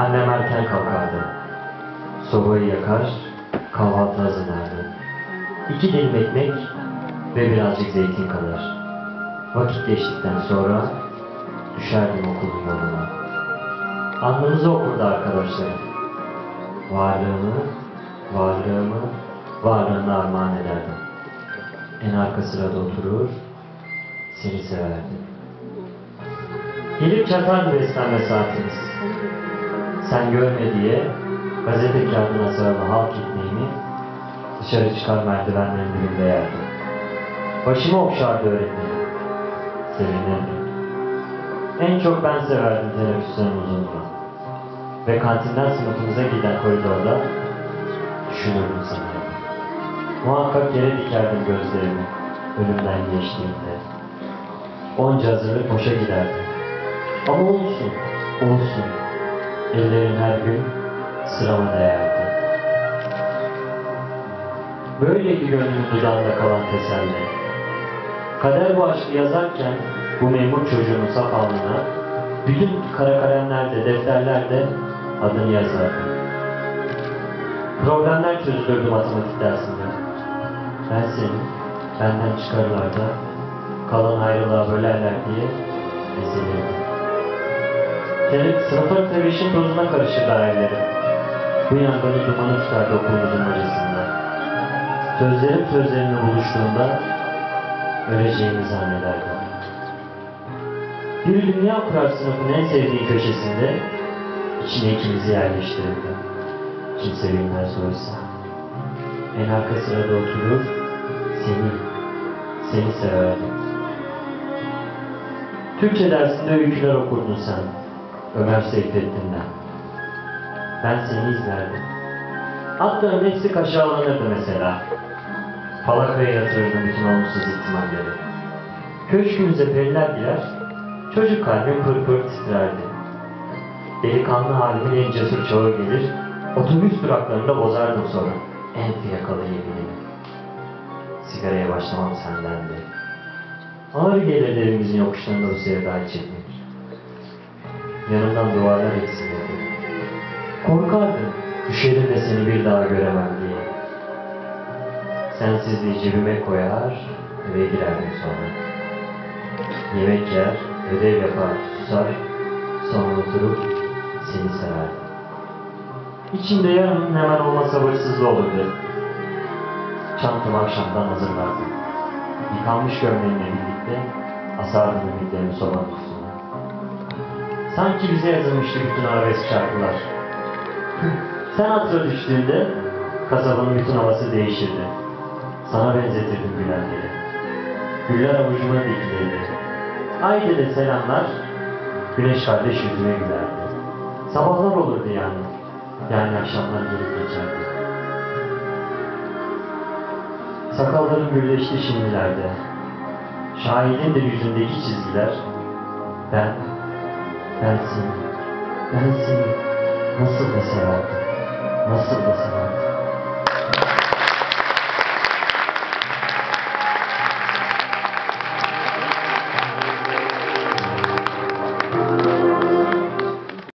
Annem erken kalkardı. Sobayı yakar, kahvaltı hazırlardı. 2 dilim ekmek ve birazcık zeytin kalır. Vakit geçtikten sonra düşerdim okulun yoluna. Alnımızı okurdu arkadaşlarım. Varlığını armağan ederdim. En arka sırada oturur, seni severdim. Gelip çatardı beslenme saatimiz. Sen görme diye gazete kağıdına sarılı halk ekmeğimi dışarı çıkar merdivenlerin dibinde yerdim. Başımı okşardı öğretmenim. Sevinirdim. En çok ben severdim teneffüslerin uzunluğunu. Ve kantinden sınıfımıza giden koridorda düşünürdüm seni. Muhakkak yere dikerdim gözlerimi önümden geçtiğinde. Onca hazırlık boşa giderdi. Ama olsun. Ellerin her gün sırama değerdi. Böyleydi gönlümün dudağında kalan teselli. Kader bu aşkı yazarken bu memur çocuğunun saf alnına bütün kara kalemlerde, defterlerde adını yazardı. Problemler çözülürdü matematik dersinde. Ben seni benden çıkarırlar da kalan ayrılığa bölerler diye ezilirdim. Sınıfın tebeşin tozuna karışırdı hayallerim. Bu yangını dumanı tutardı okulumuzun bacasında. Sözlerim sözlerimle buluştuğunda öleceğimi zannederdim. Bir dünya kurar sınıfın en sevdiği köşesinde içine ikimizi yerleştirirdi. Kimse bilmez oysa. En arka sırada oturur, seni severdim. Türkçe dersinde öyküler okurdun sen, Ömer Seyfettin'den. Ben seni izlerdim. Atların hepsi kaşağılanırdı mesela. Falakaya yatırırdım bütün olumsuz ihtimalleri. Köşkümüze periler girer, çocuk kalbim pır pır titrerdi. Delikanlı halimin en cesur çağı gelir, otobüs duraklarında bozardım sonra en fiyakalı yeminimi. Sigaraya başlamam sendendi. Ağır gelir evimizin yokuşlarında bu sevdayı çekmek. Yanımdan duvarlar eksilirdi. Korkardım, düşerim de seni bir daha göremem diye. Sensizliği cebime koyar, eve girerdim sonra. Yemek yer, ödev yapar, susar, sonra oturup seni severdim. İçimde yarının hemen olma sabırsızlığı olurdu. Çantamı akşamdan hazırlardım. Yıkanmış gömleğimle birlikte asardım ümitlerimi sobanın üstüne. Sanki bize yazılmıştı bütün arabesk şarkılar. Sen hatıra düştüğünde kasabanın bütün havası değişirdi. Sana benzetirdim gülenleri. Güller avucuma dikilirdi. Haydi de selamlar, güneş kardeş yüzüme gülerdi. Sabahlar olurdu yani. Yani akşamlar gelip geçerdi. Sakallarım gürleşti şimdilerde. Şahidin de yüzündeki çizgiler. Ben seni nasıl da severdim.